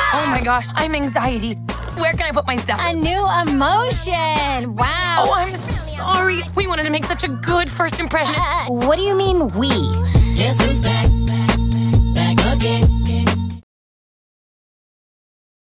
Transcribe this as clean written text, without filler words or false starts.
Oh my gosh, I'm anxiety. Where can I put my stuff? A new emotion. Wow. Oh, I'm sorry. We wanted to make such a good first impression. What do you mean we? Guess who's back?